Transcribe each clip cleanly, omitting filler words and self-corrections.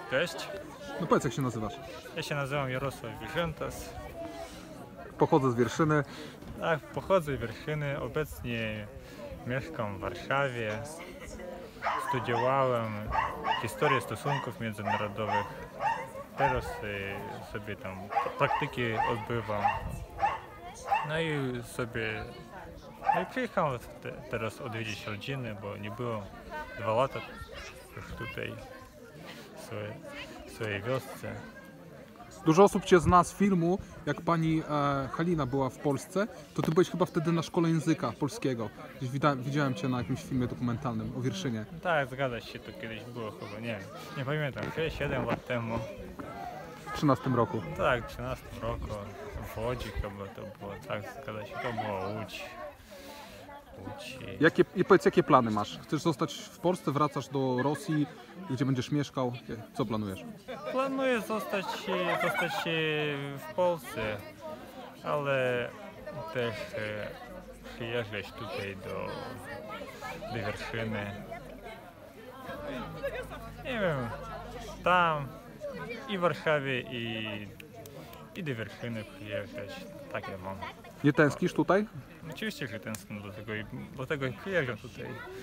Cześć, No powiedz, jak się nazywasz? ja się nazywam Jarosław Wiżentas. Pochodzę z Wierszyny. Tak, pochodzę z Wierszyny, obecnie mieszkam w Warszawie. Studiowałem historię stosunków międzynarodowych. Teraz sobie tam praktyki odbywam. No i przyjechałem teraz odwiedzić rodzinę, bo nie byłem 2 lata już tutaj w swojej wiosce. Dużo osób Cię zna z filmu, jak pani Halina była w Polsce, to Ty byłeś chyba wtedy na szkole języka polskiego. Gdzieś widziałem Cię na jakimś filmie dokumentalnym o Wierszynie. Tak, zgadza się, to kiedyś było chyba, nie pamiętam, 6-7 lat temu. W 13 roku. Tak, w 13 roku, w Łodzi chyba to było, tak, zgadza się, to była Łódź. I powiedz, jakie plany masz? Chcesz zostać w Polsce, wracasz do Rosji, gdzie będziesz mieszkał? Co planujesz? Planuję zostać w Polsce, ale też przyjeżdżać tutaj do Wierszyny. Nie wiem, tam i w Warszawie i do Wierszyny przyjeżdżać, takie mam. Nie tęsknisz tutaj? Oczywiście, że tęsknię dlatego i przyjeżdżam tutaj.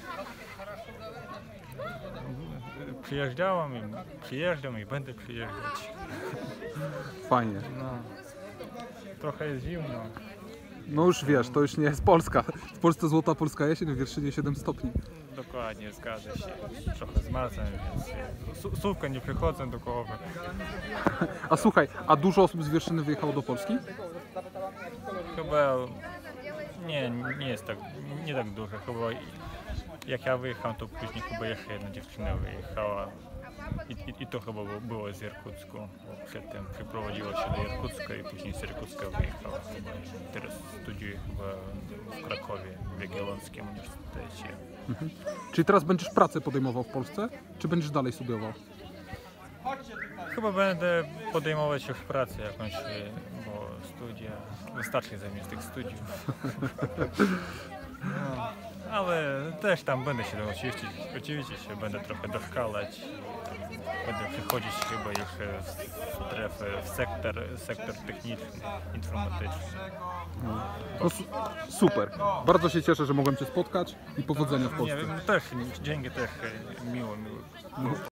Przyjeżdżam i będę przyjeżdżać. Fajnie. No, trochę jest zimno. No już wiesz, to już nie jest Polska. W Polsce złota polska jesień, w Wierszynie 7 stopni. Dokładnie, zgadza się. Trochę zmarzłem, więc słówka nie przychodzą do głowy. A słuchaj, a dużo osób z Wierszyny wyjechało do Polski? Chyba nie jest tak, nie tak dużo. Chyba jak ja wyjechałem, to później chyba jeszcze jedna dziewczyna wyjechała. I to chyba było z Irkucku, bo przedtem przyprowadziła się do Irkucka i później z Irkucka wyjechała. Teraz studiuje chyba w Krakowie, w Jagiellonskim Uniwersytecie. Mhm. Czyli teraz będziesz pracę podejmował w Polsce, czy będziesz dalej studiował? Chyba będę podejmować już pracę jakąś, bo studia, wystarczy zamiast tych studiów. No, ale też tam będę się oczywiście się będę trochę doszkalać. Będę przychodzić chyba jeszcze w sektor techniczny, informatyczny. No, super. Bardzo się cieszę, że mogłem Cię spotkać i powodzenia w Polsce. Też, dzięki też miło.